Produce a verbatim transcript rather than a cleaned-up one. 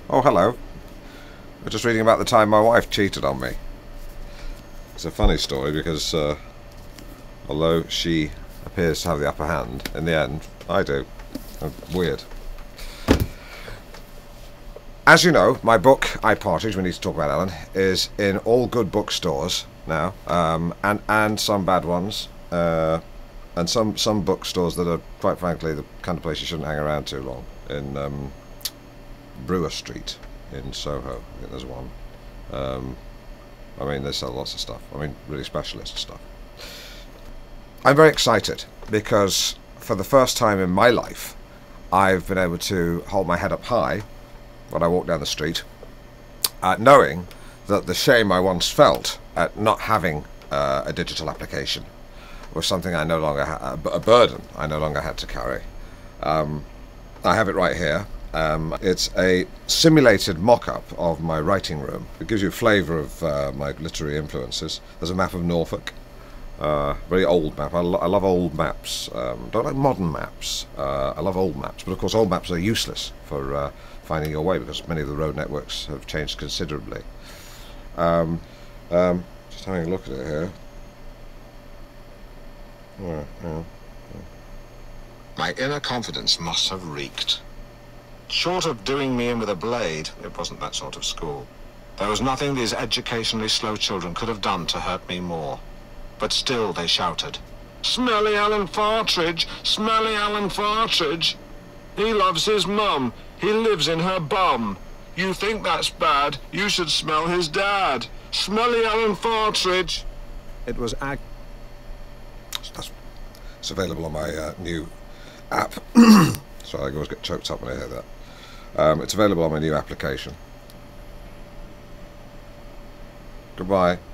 Oh, hello. I'm just reading about the time my wife cheated on me. It's a funny story because uh, although she appears to have the upper hand, in the end, I do. Weird. As you know, my book, I, Partridge, we need to talk about Ellen, is in all good bookstores now, um, and, and some bad ones, uh, and some, some bookstores that are, quite frankly, the kind of place you shouldn't hang around too long. In um, Brewer Street in Soho, I think there's one. Um, I mean, they sell lots of stuff. I mean, really specialist stuff. I'm very excited because for the first time in my life, I've been able to hold my head up high when I walk down the street, uh, knowing that the shame I once felt at not having uh, a digital application was something I no longer ha a burden I no longer had to carry. Um, I have it right here. Um, it's a simulated mock-up of my writing room. It gives you a flavour of uh, my literary influences. There's a map of Norfolk, uh, very old map. I, lo I love old maps. Um, don't like modern maps. Uh, I love old maps, but of course old maps are useless for uh, finding your way because many of the road networks have changed considerably. Um, um, just having a look at it here. Yeah, yeah, yeah. My inner confidence must have reeked. Short of doing me in with a blade, it wasn't that sort of school. There was nothing these educationally slow children could have done to hurt me more. But still they shouted, "Smelly Alan Partridge! Smelly Alan Partridge! He loves his mum. He lives in her bum. You think that's bad? You should smell his dad. Smelly Alan Partridge!" It was ag... That's, it's available on my uh, new app. Sorry, I always get choked up when I hear that. Um, it's available on my new application. Goodbye.